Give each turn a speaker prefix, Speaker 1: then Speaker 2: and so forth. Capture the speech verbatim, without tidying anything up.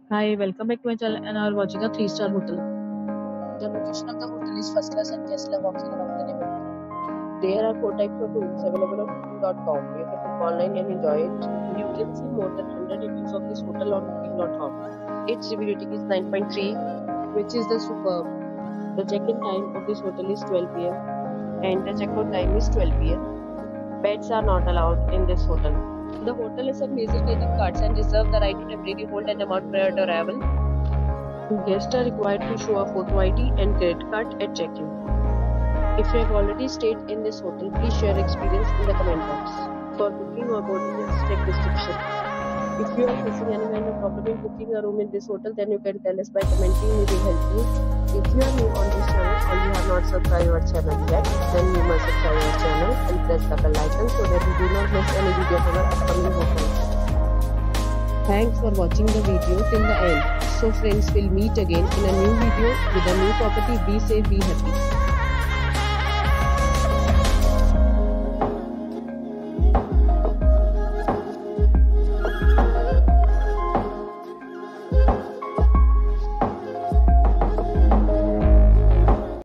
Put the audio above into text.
Speaker 1: Hi, welcome back to my channel and are watching a three star hotel.
Speaker 2: The location of the hotel is first class and guests love walking around the neighborhood. There are four types of rooms available on booking dot com. You can book online and enjoy it. You can see more than one hundred reviews of this hotel on booking dot com. Its review rating is nine point three, which is the superb. The check-in time of this hotel is twelve p m and the check-out time is twelve p m Pets are not allowed in this hotel. The hotel accepts major credit cards and reserves the right to temporarily hold an amount prior to arrival. Guests are required to show a photo I D and credit card at check-in. If you have already stayed in this hotel, please share your experience in the comment box. For booking or boarding, please check description. If you are facing any kind of problem in booking a room in this hotel, then you can tell us by commenting. We will help you. If you are new on this channel or you have not subscribed our channel yet, then you must subscribe our channel and press the bell icon so that you do not miss any video of our upcoming hotels. Thanks for watching the video till the end. So friends, will meet again in a new video with a new property. Be safe, be happy.